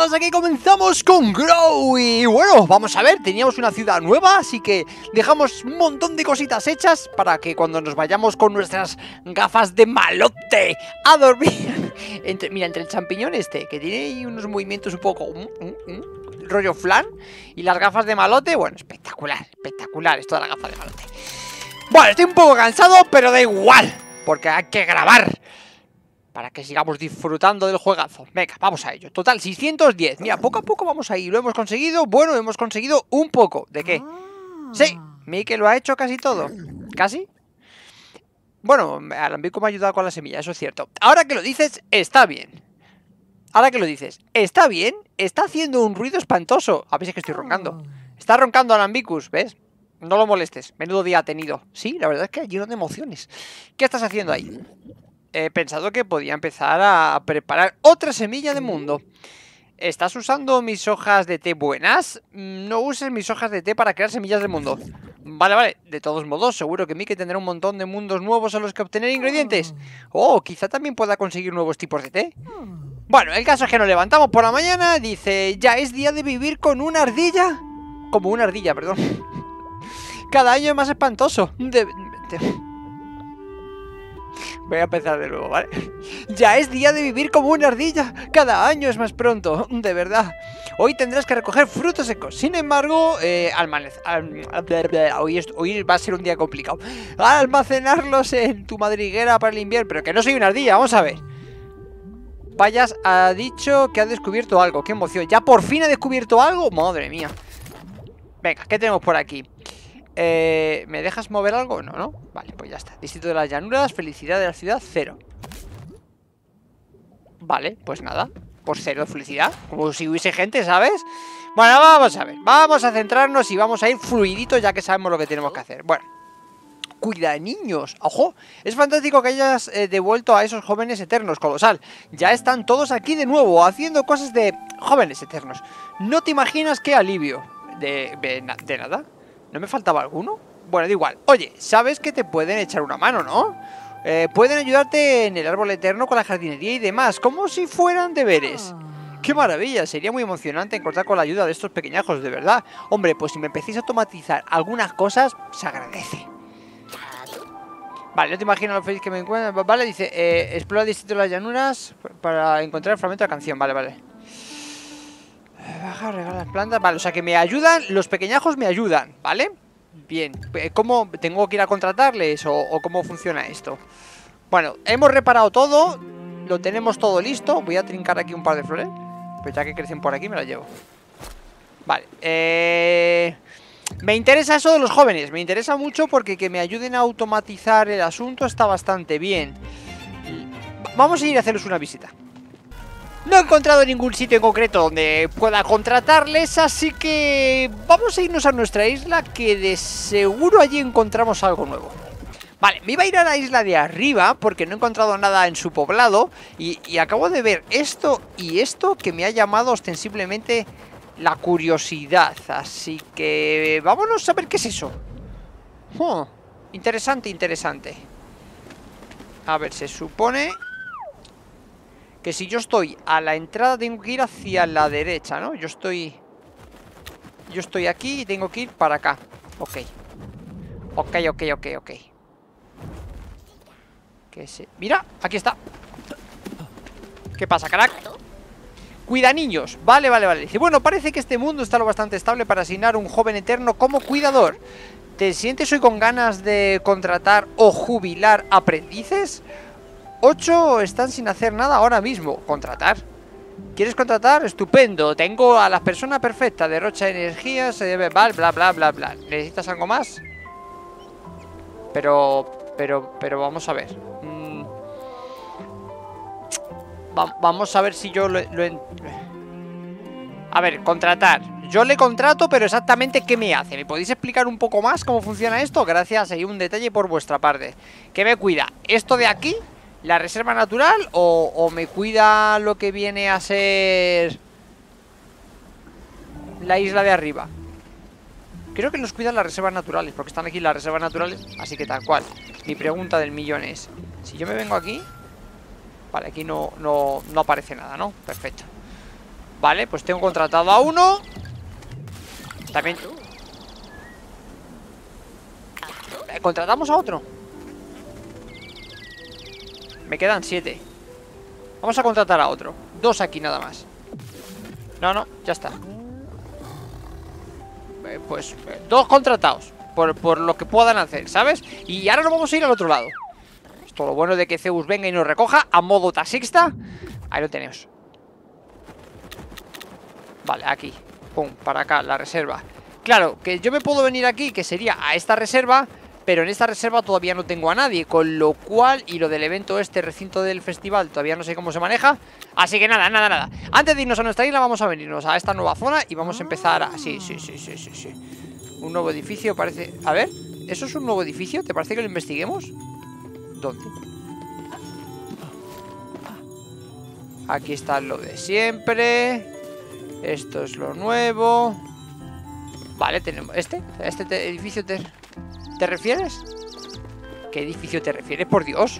pasa? Que comenzamos con Grow. Y bueno, vamos a ver, teníamos una ciudad nueva, así que dejamos un montón de cositas hechas para que cuando nos vayamos con nuestras gafas de malote a dormir mira, entre el champiñón este, que tiene ahí unos movimientos un poco rollo flan, y las gafas de malote, bueno, espectacular, espectacular esto de la gafa de malote. Bueno, estoy un poco cansado, pero da igual, porque hay que grabar para que sigamos disfrutando del juegazo. Venga, vamos a ello. Total, 610. Mira, poco a poco vamos a ir. ¿Lo hemos conseguido? Bueno, hemos conseguido un poco. ¿De qué? Sí, Mike lo ha hecho casi todo. ¿Casi? Bueno, Alambico me ha ayudado con la semilla, eso es cierto. Ahora que lo dices, está bien. Ahora que lo dices, está bien. Está haciendo un ruido espantoso. A ver si es que estoy roncando. Está roncando Alambicus, ¿ves? No lo molestes. Menudo día ha tenido. Sí, la verdad es que hay lleno de emociones. ¿Qué estás haciendo ahí? He pensado que podía empezar a preparar otra semilla de mundo. ¿Estás usando mis hojas de té buenas? No uses mis hojas de té para crear semillas de mundo. Vale, vale. De todos modos, seguro que Mike tendrá un montón de mundos nuevos a los que obtener ingredientes. Oh, quizá también pueda conseguir nuevos tipos de té. Bueno, el caso es que nos levantamos por la mañana. Dice, ya es día de vivir con una ardilla. Como una ardilla, perdón. Cada año es más espantoso. Voy a empezar de nuevo, ¿vale? Ya es día de vivir como una ardilla. Cada año es más pronto, de verdad. Hoy tendrás que recoger frutos secos. Sin embargo, hoy va a ser un día complicado. Almacenarlos en tu madriguera para el invierno. Pero que no soy una ardilla, vamos a ver. Payas ha dicho que ha descubierto algo. ¡Qué emoción! ¿Ya por fin ha descubierto algo? ¡Madre mía! Venga, ¿qué tenemos por aquí? ¿Me dejas mover algo? No, ¿no? Vale, pues ya está. Distrito de las llanuras, felicidad de la ciudad, 0. Vale, pues nada. Por 0 de felicidad. Como si hubiese gente, ¿sabes? Bueno, vamos a ver. Vamos a centrarnos y vamos a ir fluidito ya que sabemos lo que tenemos que hacer. Bueno. Cuida niños. ¡Ojo! Es fantástico que hayas devuelto a esos jóvenes eternos, colosal. Ya están todos aquí de nuevo, haciendo cosas de jóvenes eternos. No te imaginas qué alivio. De nada. ¿No me faltaba alguno? Bueno, da igual. Oye, sabes que te pueden echar una mano, ¿no? Pueden ayudarte en el árbol eterno con la jardinería y demás, como si fueran deberes. ¡Qué maravilla! Sería muy emocionante contar con la ayuda de estos pequeñajos, de verdad. Hombre, pues si me empecéis a automatizar algunas cosas, se agradece. Vale, no te imagino lo feliz que me encuentro. Vale, dice, explora el distrito de las llanuras para encontrar el fragmento de la canción. Vale, vale. Baja, regala las plantas. Vale, o sea que me ayudan, los pequeñajos me ayudan, ¿vale? Bien, ¿cómo tengo que ir a contratarles o cómo funciona esto? Bueno, hemos reparado todo, lo tenemos todo listo. Voy a trincar aquí un par de flores, pues ya que crecen por aquí me las llevo. Vale, me interesa eso de los jóvenes, me interesa mucho porque que me ayuden a automatizar el asunto está bastante bien. Vamos a ir a hacerles una visita. No he encontrado ningún sitio en concreto donde pueda contratarles, así que vamos a irnos a nuestra isla, que de seguro allí encontramos algo nuevo. Vale, me iba a ir a la isla de arriba porque no he encontrado nada en su poblado y acabo de ver esto y esto que me ha llamado ostensiblemente la curiosidad, así que vámonos a ver qué es eso. Interesante, interesante. A ver, se supone que si yo estoy a la entrada tengo que ir hacia la derecha, ¿no? Yo estoy aquí y tengo que ir para acá. Ok. Ok. Mira, aquí está. ¿Qué pasa, crack? Cuida niños. Vale. Dice, bueno, parece que este mundo está lo bastante estable para asignar un joven eterno como cuidador. ¿Te sientes hoy con ganas de contratar o jubilar aprendices? 8 están sin hacer nada ahora mismo. ¿Contratar? ¿Quieres contratar? Estupendo. Tengo a la persona perfecta. Derrocha energías, bla. ¿Necesitas algo más? Pero vamos a ver. Vamos a ver si yo A ver, contratar. Yo le contrato, pero exactamente ¿qué me hace? ¿Me podéis explicar un poco más cómo funciona esto? Gracias, hay un detalle por vuestra parte. ¿Qué me cuida? ¿Esto de aquí? ¿La reserva natural? ¿O me cuida lo que viene a ser la isla de arriba? Creo que nos cuidan las reservas naturales, porque están aquí las reservas naturales. Así que tal cual. Mi pregunta del millón es, si yo me vengo aquí... Vale, aquí no aparece nada, ¿no? Perfecto. Vale, pues tengo contratado a uno. También contratamos a otro. Me quedan 7. Vamos a contratar a otro. 2 aquí nada más. No, ya está. Pues 2 contratados por lo que puedan hacer, ¿sabes? Y ahora nos vamos a ir al otro lado. Esto lo bueno de que Zeus venga y nos recoja a modo taxista. Ahí lo tenemos. Vale, aquí. Pum, para acá, la reserva. Claro, que yo me puedo venir aquí, que sería a esta reserva, pero en esta reserva todavía no tengo a nadie, con lo cual, y lo del evento este, recinto del festival, todavía no sé cómo se maneja. Así que nada. Antes de irnos a nuestra isla, vamos a venirnos a esta nueva zona y vamos a empezar a... Sí. Un nuevo edificio parece... A ver, ¿eso es un nuevo edificio? ¿Te parece que lo investiguemos? ¿Dónde? Aquí está lo de siempre. Esto es lo nuevo. Vale, tenemos... ¿Este edificio te refieres? ¿Qué edificio te refieres? Por Dios.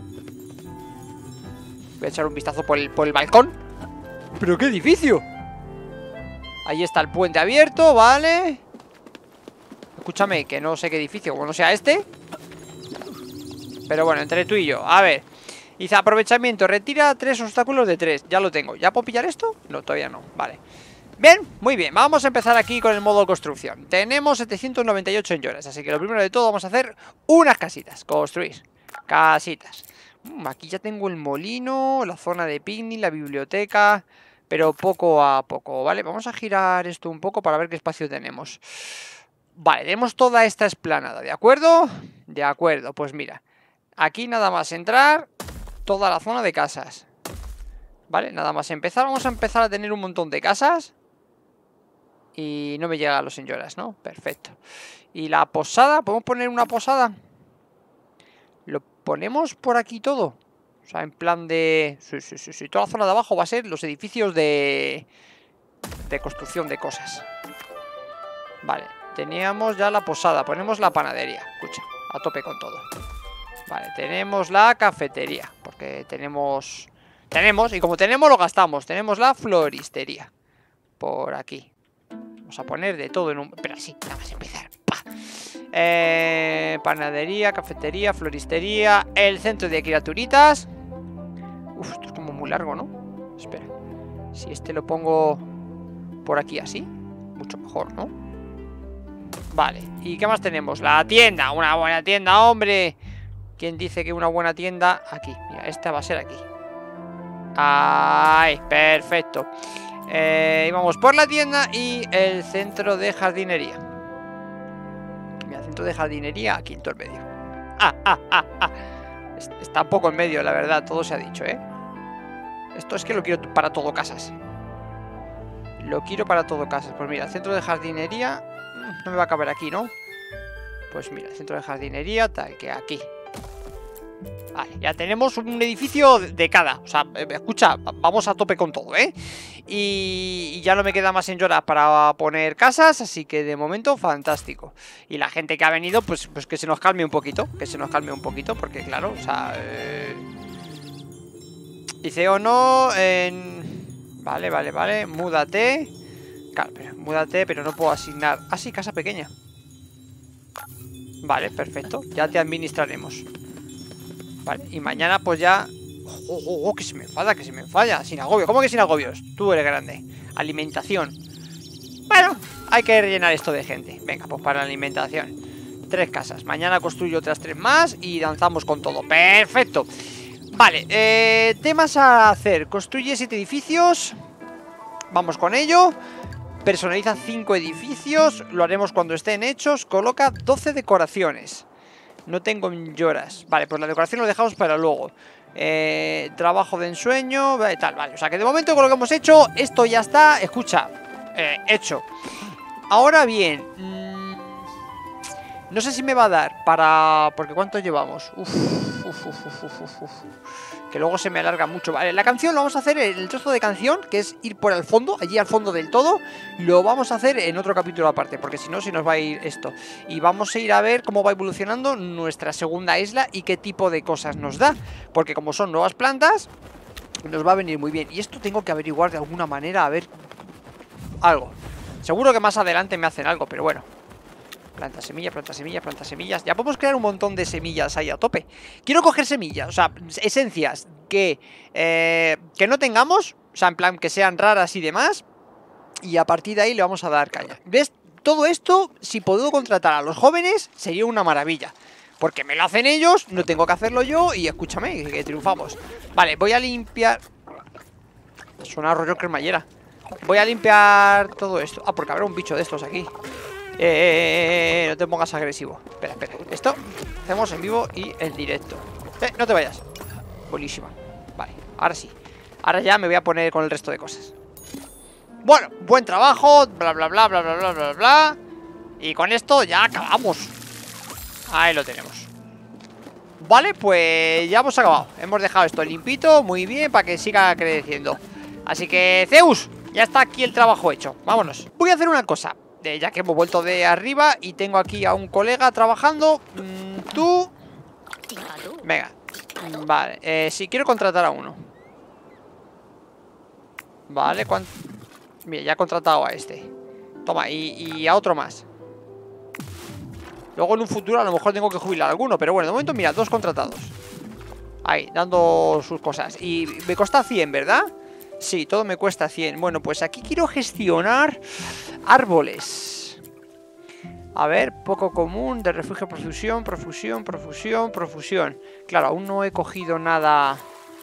Voy a echar un vistazo por el balcón. ¿Pero qué edificio? Ahí está el puente abierto, vale. Escúchame, que no sé qué edificio, como no sea este. Pero bueno, entre tú y yo, a ver. Dice aprovechamiento, retira 3 obstáculos de 3. Ya lo tengo, ¿ya puedo pillar esto? No, todavía no, vale. Bien, muy bien, vamos a empezar aquí con el modo construcción. Tenemos 798 en lloras, así que lo primero de todo vamos a hacer unas casitas. Construir casitas. Aquí ya tengo el molino, la zona de picnic, la biblioteca, pero poco a poco, ¿vale? Vamos a girar esto un poco para ver qué espacio tenemos. Vale, tenemos toda esta explanada, ¿de acuerdo? De acuerdo, pues mira, aquí nada más entrar, toda la zona de casas. Vale, nada más empezar, vamos a empezar a tener un montón de casas. Y no me llega a los señoras, ¿no? Perfecto. Y la posada, ¿podemos poner una posada? Lo ponemos por aquí todo. O sea, en plan de... Sí. Toda la zona de abajo va a ser los edificios de construcción de cosas. Vale, teníamos ya la posada. Ponemos la panadería. Escucha, a tope con todo. Vale, tenemos la cafetería. Porque tenemos, y como tenemos lo gastamos. Tenemos la floristería. Por aquí. Vamos a poner de todo en un... Pero así, nada más empezar. Panadería, cafetería, floristería. El centro de criaturitas. Uf, esto es como muy largo, ¿no? Espera. Si este lo pongo por aquí así, mucho mejor, ¿no? Vale, ¿y qué más tenemos? La tienda, una buena tienda, hombre. ¿Quién dice que una buena tienda? Aquí, mira, esta va a ser aquí. ¡Ay! Perfecto. Íbamos por la tienda y el centro de jardinería. Mira, el centro de jardinería aquí en todo el medio. Está un poco en medio, la verdad, todo se ha dicho, ¿eh? Esto es que lo quiero para todo casas. Lo quiero para todo casas. Pues mira, el centro de jardinería no me va a caber aquí, ¿no? Pues mira, el centro de jardinería tal que aquí. Vale, ya tenemos un edificio de cada. O sea, escucha, vamos a tope con todo, ¿eh? Y ya no me queda más en lloras para poner casas, así que de momento fantástico. Y la gente que ha venido, pues que se nos calme un poquito. Que se nos calme un poquito, porque claro, o sea... Dice o no Vale, múdate. Claro, pero múdate, pero no puedo asignar. Ah, sí, casa pequeña. Vale, perfecto, ya te administraremos. Vale, y mañana pues ya... que se me enfada, sin agobio. ¿Cómo que sin agobios? Tú eres grande. Alimentación. Bueno, hay que rellenar esto de gente. Venga, pues para la alimentación 3 casas, mañana construyo otras 3 más y danzamos con todo. Perfecto. Vale, temas a hacer. Construye 7 edificios. Vamos con ello. Personaliza 5 edificios. Lo haremos cuando estén hechos. Coloca 12 decoraciones. No tengo lloras. Vale, pues la decoración lo dejamos para luego. Trabajo de ensueño, tal, vale. O sea que de momento con lo que hemos hecho, esto ya está, escucha, hecho. Ahora bien, no sé si me va a dar para... Porque ¿cuánto llevamos? Que luego se me alarga mucho. Vale, la canción lo vamos a hacer, el trozo de canción, que es ir por el fondo, allí al fondo del todo. Lo vamos a hacer en otro capítulo aparte, porque si no se nos va a ir esto. Y vamos a ir a ver cómo va evolucionando nuestra segunda isla y qué tipo de cosas nos da. Porque como son nuevas plantas, nos va a venir muy bien. Y esto tengo que averiguar de alguna manera, a ver algo. Seguro que más adelante me hacen algo, pero bueno. Planta semillas, planta semillas, planta semillas. Ya podemos crear un montón de semillas ahí a tope. Quiero coger semillas, o sea, esencias que no tengamos, o sea, en plan que sean raras y demás. Y a partir de ahí le vamos a dar caña. ¿Ves? Todo esto, si puedo contratar a los jóvenes, sería una maravilla. Porque me lo hacen ellos, no tengo que hacerlo yo. Y escúchame, que triunfamos. Vale, voy a limpiar. Suena rollo cremallera. Voy a limpiar todo esto. Ah, porque habrá un bicho de estos aquí. No te pongas agresivo. Espera, espera. Esto hacemos en vivo y en directo. No te vayas. Buenísima. Vale, ahora sí. Ahora ya me voy a poner con el resto de cosas. Bueno, buen trabajo. Bla, bla, bla, bla, bla, bla, bla, bla. Y con esto ya acabamos. Ahí lo tenemos. Vale, pues ya hemos acabado. Hemos dejado esto limpito, muy bien, para que siga creciendo. Así que, Zeus, ya está aquí el trabajo hecho. Vámonos. Voy a hacer una cosa. Ya que hemos vuelto de arriba y tengo aquí a un colega trabajando. Tú. Venga. Vale, sí, quiero contratar a uno. Vale, ¿cuánto? Mira, ya he contratado a este. Toma, y a otro más. Luego en un futuro a lo mejor tengo que jubilar a alguno. Pero bueno, de momento, mira, 2 contratados. Ahí, dando sus cosas. Y me cuesta 100, ¿verdad? Sí, todo me cuesta 100. Bueno, pues aquí quiero gestionar árboles. A ver, poco común, de refugio, profusión, profusión, profusión, profusión. Claro, aún no he cogido nada.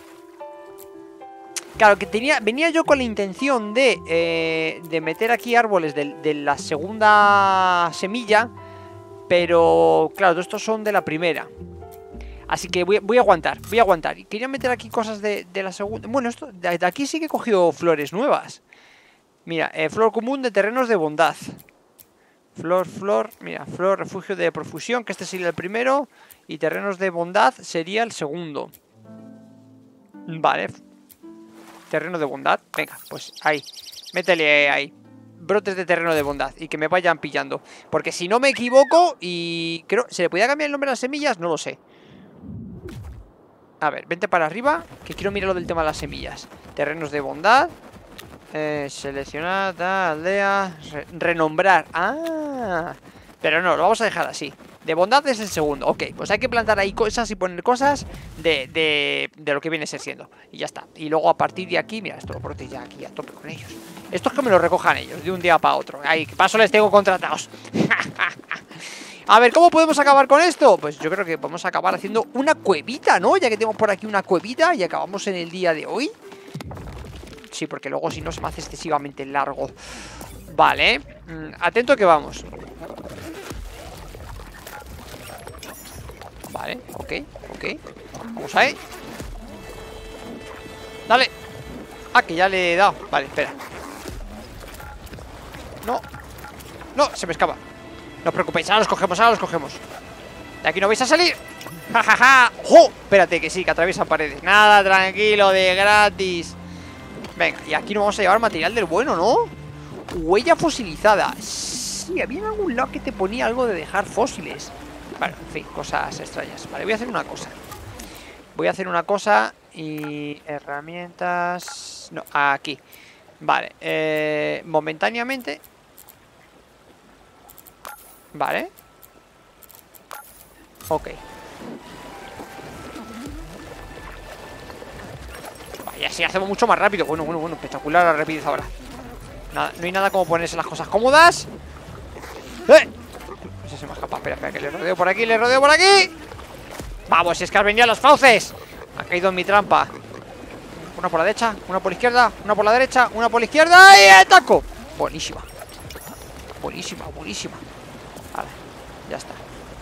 Claro, que venía yo con la intención de meter aquí árboles de la segunda semilla. Pero, claro, estos son de la primera. Así que voy a aguantar, voy a aguantar. Y quería meter aquí cosas de la segunda. Bueno, esto de aquí sí que he cogido flores nuevas. Mira, flor común de terrenos de bondad. Flor, mira, flor, refugio de profusión, que este sería el primero. Y terrenos de bondad sería el segundo. Vale. Terreno de bondad, venga, pues ahí. Métele ahí. Brotes de terreno de bondad y que me vayan pillando. Porque si no me equivoco y creo... ¿Se le podía cambiar el nombre a las semillas? No lo sé. A ver, vente para arriba, que quiero mirar lo del tema de las semillas. Terrenos de bondad. Seleccionar, aldea, renombrar. Ah, pero no, lo vamos a dejar así. De bondad es el segundo. Ok, pues hay que plantar ahí cosas y poner cosas de lo que viene siendo. Y ya está. Y luego a partir de aquí, mira, esto lo brote ya aquí a tope con ellos. Esto es que me lo recojan ellos de un día para otro. Ahí, que paso les tengo contratados. A ver, ¿cómo podemos acabar con esto? Pues yo creo que podemos acabar haciendo una cuevita, ¿no? Ya que tenemos por aquí una cuevita y acabamos en el día de hoy. Sí, porque luego si no se me hace excesivamente largo. Vale, atento que vamos. Vale, ok. Vamos ahí. Dale. Ah, que ya le he dado. Vale, espera. No, se me escapa. No os preocupéis, ahora los cogemos. De aquí no vais a salir. Ja, ja, ja. ¡Jo! Espérate, que sí, que atraviesan paredes. Nada, tranquilo, de gratis. Venga, y aquí nos vamos a llevar material del bueno, ¿no? Huella fosilizada. Sí, había en algún lado que te ponía algo de dejar fósiles. Bueno, en fin, cosas extrañas. Vale, voy a hacer una cosa. Y herramientas... No, aquí. Vale, momentáneamente. Vale. Ok. Y así hacemos mucho más rápido. Bueno, espectacular la rapidez ahora. Nada, no hay nada como ponerse las cosas cómodas. No sé si se me escapa. Espera, que le rodeo por aquí, Vamos, si es que has venido a los fauces. Ha caído en mi trampa. Una por la derecha, una por la izquierda, una por la derecha, una por la izquierda. ¡Y ataco! Buenísima. Vale, ya está.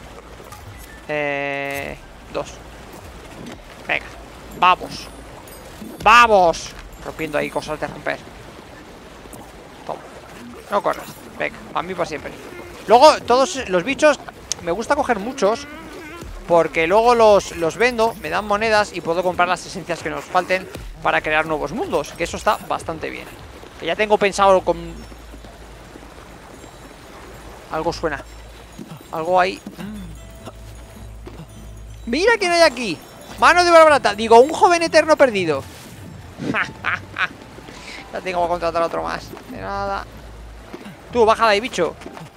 2. Venga, ¡vamos! Rompiendo ahí cosas de romper. Toma. No corras. Venga, a mí para siempre. Luego, todos los bichos me gusta coger muchos, porque luego los vendo, me dan monedas y puedo comprar las esencias que nos falten para crear nuevos mundos. Que eso está bastante bien. Que ya tengo pensado con... Algo suena. Algo ahí. ¡Mira quién hay aquí! Mano de barbarata. Digo, un joven eterno perdido. Ya tengo que contratar a otro más. De nada. Tú, baja de ahí, bicho.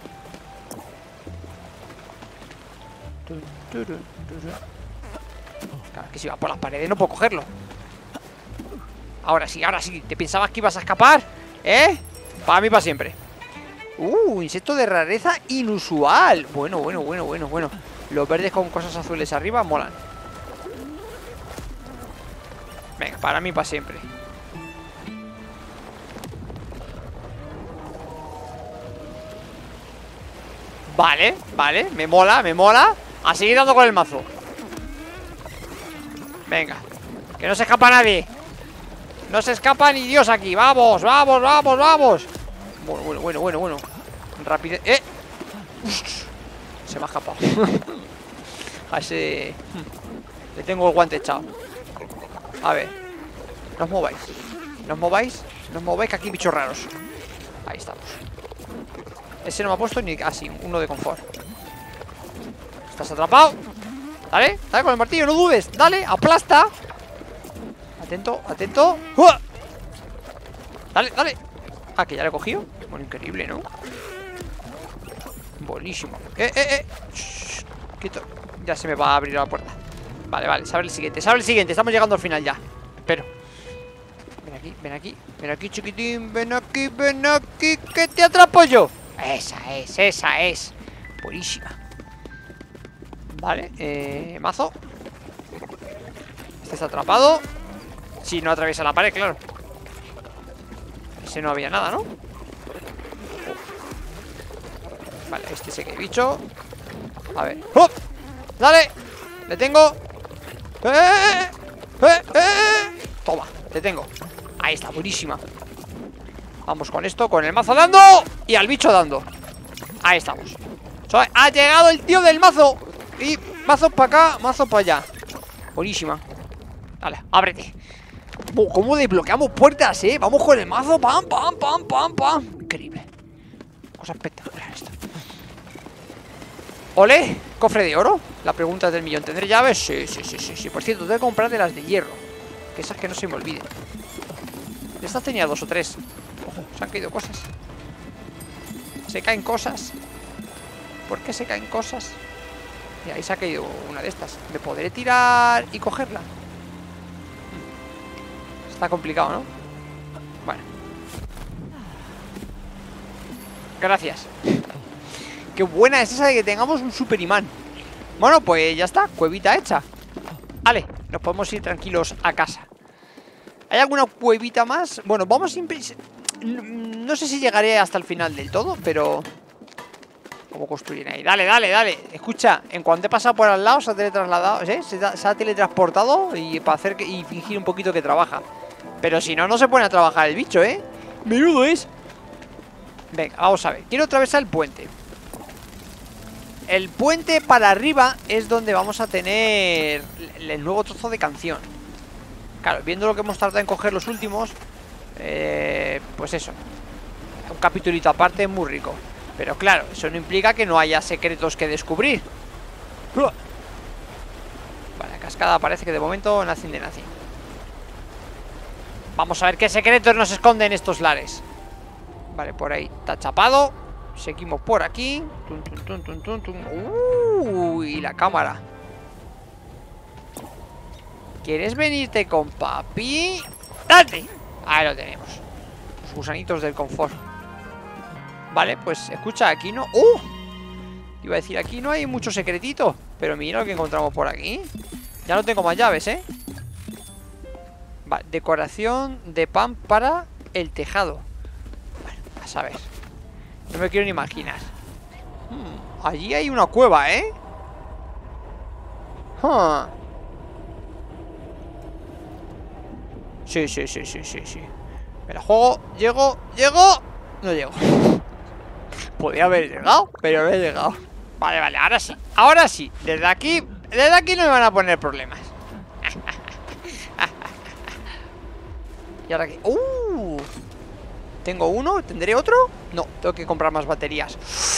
Claro, que si va por las paredes no puedo cogerlo. Ahora sí, ahora sí. ¿Te pensabas que ibas a escapar? ¿Eh? Para mí, para siempre. Insecto de rareza inusual. Bueno. Los verdes con cosas azules arriba molan. Venga, para mí, para siempre. Vale, me mola. A seguir dando con el mazo. Venga, que no se escapa nadie. No se escapa ni Dios aquí. Vamos. Bueno. Rápido. Se me ha escapado. A ese le tengo el guante echado. A ver. No os mováis, que aquí hay bichos raros. Ahí estamos. Ese no me ha puesto ni así, uno de confort. Estás atrapado. Dale con el martillo, no dudes. Dale, aplasta. Atento. ¡Uah! Dale. Ah, que ya lo he cogido. Bueno, increíble, ¿no? Buenísimo. Shh, quieto. Ya se me va a abrir la puerta. Vale, se abre el siguiente. Estamos llegando al final ya. Pero ven aquí, chiquitín. Ven aquí, que te atrapo yo. Esa es. Buenísima. Vale, mazo. Este está atrapado. Si no atraviesa la pared, claro. Ese no había nada, ¿no? Vale, este sé que hay bicho. A ver. ¡Hop! ¡Dale! ¡Le tengo! Toma, te tengo. Ahí está, buenísima. Vamos con esto, con el mazo dando. Y al bicho dando. Ahí estamos. Ha llegado el tío del mazo. Y mazo para acá, mazo para allá. Buenísima. Dale, ábrete. ¿Cómo desbloqueamos puertas, Vamos con el mazo. Pam. Increíble. Cosa espectacular esto. ¡Ole! ¿Cofre de oro? La pregunta del millón. ¿Tendré llaves? Sí. Por cierto, tengo que comprar de las de hierro. Que esas que no se me olviden. De estas tenía 2 o 3. Ojo, se han caído cosas. Se caen cosas. ¿Por qué se caen cosas? Y ahí se ha caído una de estas. ¿Me podré tirar y cogerla? Está complicado, ¿no? Bueno. Gracias. Qué buena es esa de que tengamos un super imán. Bueno, pues ya está, cuevita hecha. Vale, nos podemos ir tranquilos a casa. ¿Hay alguna cuevita más? Bueno, vamos siempre... No sé si llegaré hasta el final del todo, pero... ¿Cómo construir ahí? Dale. Escucha, en cuanto he pasado por al lado se ha teletransportado, se ha teletransportado y para hacer y fingir un poquito que trabaja. Pero si no, no se pone a trabajar el bicho, Menudo es. Venga, vamos a ver. Quiero atravesar el puente. El puente para arriba es donde vamos a tener el nuevo trozo de canción. Claro, viendo lo que hemos tardado en coger los últimos, pues eso. Un capitulito aparte muy rico. Pero claro, eso no implica que no haya secretos que descubrir. Vale, cascada parece que de momento nothing de nothing. Vamos a ver qué secretos nos esconden estos lares. Vale, por ahí está chapado. Seguimos por aquí. Uy, la cámara. ¿Quieres venirte con papi? ¡Date! Ahí lo tenemos. Los gusanitos del confort. Vale, pues escucha, aquí no... Iba a decir, aquí no hay mucho secretito. Pero mira lo que encontramos por aquí. Ya no tengo más llaves, Vale, decoración de pan para el tejado. Bueno, a saber. No me quiero ni imaginar. Allí hay una cueva, Sí. Me la juego. Llego. No llego. Podría haber llegado, pero no he llegado. Vale, ahora sí. Desde aquí no me van a poner problemas. Y ahora aquí. Tengo uno, ¿tendré otro? No, tengo que comprar más baterías.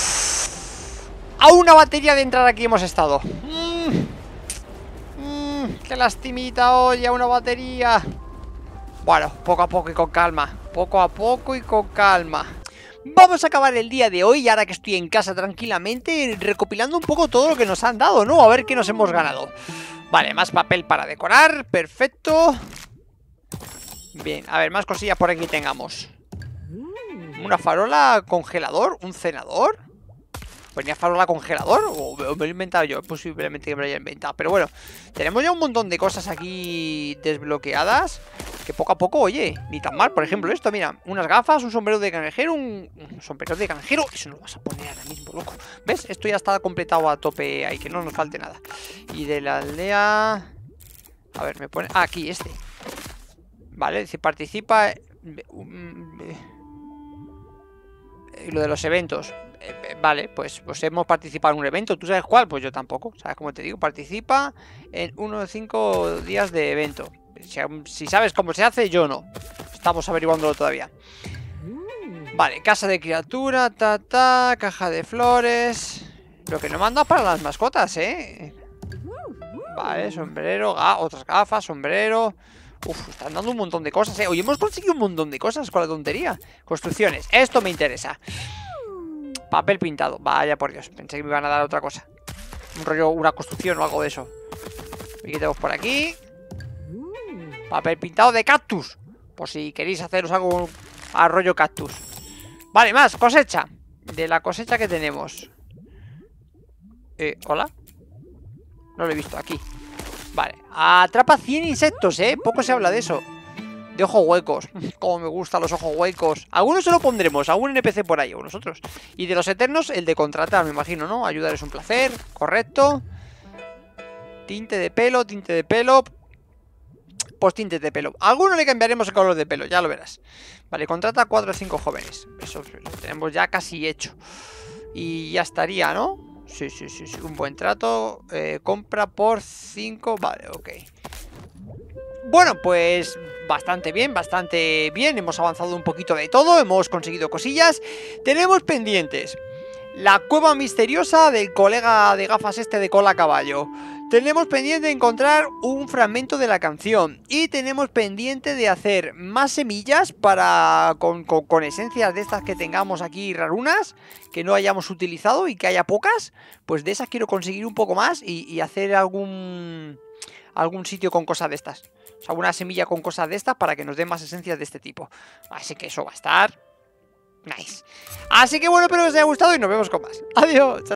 A una batería de entrar aquí hemos estado. Qué lastimita, oye, a una batería. Bueno, poco a poco y con calma. Poco a poco y con calma. Vamos a acabar el día de hoy, y ahora que estoy en casa tranquilamente, recopilando un poco todo lo que nos han dado, ¿no? A ver qué nos hemos ganado. Vale, más papel para decorar, perfecto. Bien, a ver, más cosillas por aquí tengamos. Una farola congelador, un cenador. ¿Ponía farola congelador? ¿O me lo he inventado yo? Posiblemente que me lo haya inventado. Pero bueno, tenemos ya un montón de cosas aquí desbloqueadas, que poco a poco, oye, ni tan mal. Por ejemplo esto, mira, unas gafas, un sombrero de granjero, un sombrero de granjero. Eso no lo vas a poner ahora mismo, loco. ¿Ves? Esto ya está completado a tope ahí, que no nos falte nada. Y de la aldea... A ver, me pone... Ah, aquí, este. Vale, dice participa... Lo de los eventos. Vale, pues hemos participado en un evento. ¿Tú sabes cuál? Pues yo tampoco. ¿Sabes cómo te digo? Participa en uno de 5 días de evento. Si sabes cómo se hace, yo no. Estamos averiguándolo todavía. Vale, casa de criatura, caja de flores. Lo que nos manda para las mascotas, ¿eh? Vale, sombrero, otras gafas, sombrero. Uf, están dando un montón de cosas, ¿eh? Hoy hemos conseguido un montón de cosas con la tontería. Construcciones, esto me interesa. Papel pintado, vaya por Dios. Pensé que me iban a dar otra cosa. Un rollo, una construcción o algo de eso. Y que tenemos por aquí. Papel pintado de cactus. Por si queréis haceros algo a rollo cactus. Vale, más, cosecha. De la cosecha que tenemos. ¿Hola? No lo he visto, aquí. Vale, atrapa 100 insectos, poco se habla de eso. De ojos huecos, como me gustan los ojos huecos. Algunos se lo pondremos, algún NPC por ahí, o nosotros. Y de los eternos, el de contratar, me imagino, ¿no? Ayudar es un placer, correcto. Tinte de pelo, pues tinte de pelo. A alguno le cambiaremos el color de pelo, ya lo verás. Vale, contrata 4 o 5 jóvenes. Eso lo tenemos ya casi hecho. Y ya estaría, ¿no? Sí, un buen trato. Compra por 5. Vale, ok. Bueno, pues bastante bien. Hemos avanzado un poquito de todo. Hemos conseguido cosillas. Tenemos pendientes la cueva misteriosa del colega de gafas este de cola a caballo. Tenemos pendiente de encontrar un fragmento de la canción. Y tenemos pendiente de hacer más semillas para con esencias de estas que tengamos aquí rarunas, que no hayamos utilizado y que haya pocas. Pues de esas quiero conseguir un poco más y hacer algún sitio con cosas de estas. O sea, una semilla con cosas de estas para que nos den más esencias de este tipo. Así que eso va a estar nice. Así que bueno, espero que os haya gustado y nos vemos con más. Adiós.